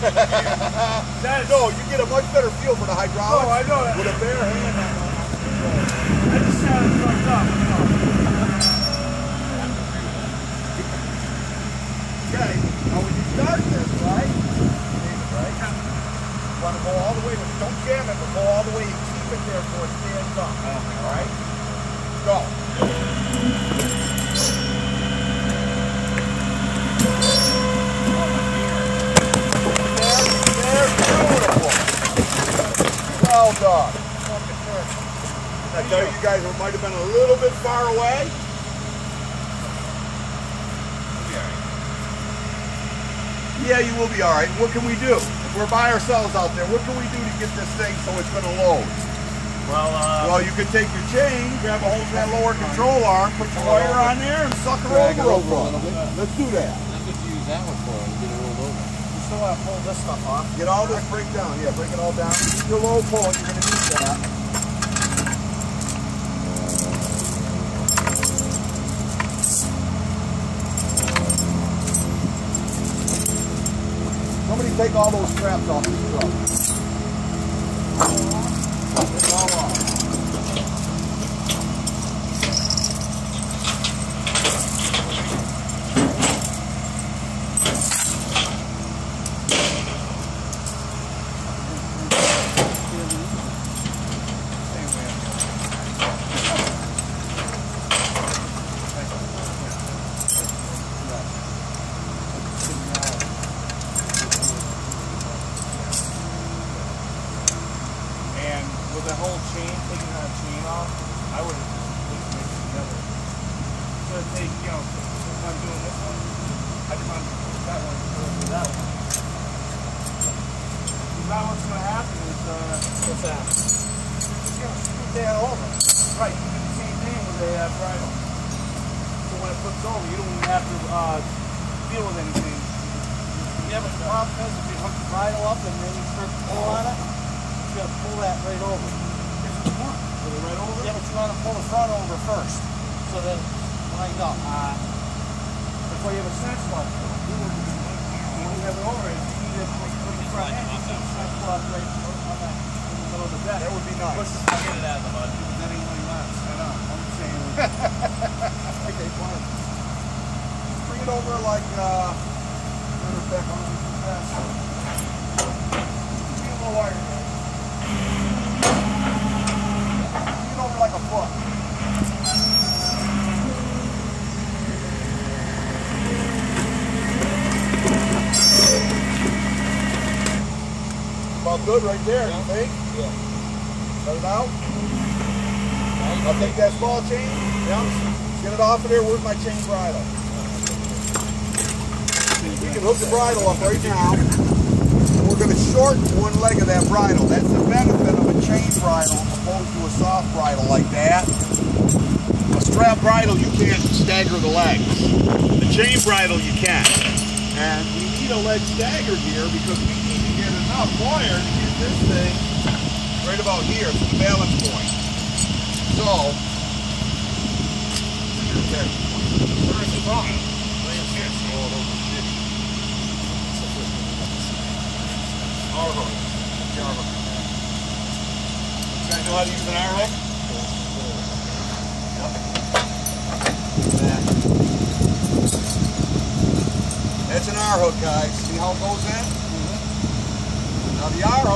No, you get a much better feel for the hydraulics. Oh, I know that. With a bare hand. I just sounded fucked up. Okay, now when you start this, right? You want to go all the way, but don't jam it, but go all the way and keep it there so it stands up. Alright? Go. There, beautiful. Well done. I tell you guys might have been a little bit far away. Yeah, you will be all right. What can we do? If we're by ourselves out there, what can we do to get this thing so it's going to load? Well, you can take your chain, grab a hold of that lower control arm, put your wire on there, and suck her over a little bit. Let's do that. That's what you use that one for, and get it rolled over. You still want to pull this stuff off. Get all this break down. Yeah, break it all down. Your low pull, you're going to need that. Somebody take all those straps off this truck. Take it all off. With that whole chain, taking that chain off, I would have just mixed it together. So to take, if I'm doing this one, I just want to put that one and do that one. Now what's going to happen is, what's that? It's going to scoot that over. Right, you do the same thing with a bridle. So when it flips over, you don't even have to deal with anything. Yeah, but the problem is if you hook the bridle up and then you start to pull on it, you got to pull that right over. Pull it right over? Yeah, but you want to pull the front over first. So then, lined up. That's why you have a snatch block. When you have it over, you need to put the front end. You see the snatch block right on that, in the middle of the deck. That would be nice. I'll get it out of the mud. That ain't what he wants. I know. I'm just saying. Okay, fine. Bring it over like, matter of fact, I'm going to do that. Get a little wire here. Bring it over like a foot. About good right there, you think? Yeah. Let it out. I'll take that small chain. Yeah. Get it off of there. Where's my chain bridle? We can hook the bridle up right now. And we're going to shorten one leg of that bridle. That's the benefit of a chain bridle opposed to a soft bridle like that. A strap bridle, you can't stagger the legs. The chain bridle, you can. And we need a leg stagger here because we need to get enough wire to get this thing right about here to the balance point. So, where is it from? Our hook. That's our hook. You guys know how to use an R hook? Yep. That's an R hook, guys. See how it goes in? Now the R hook.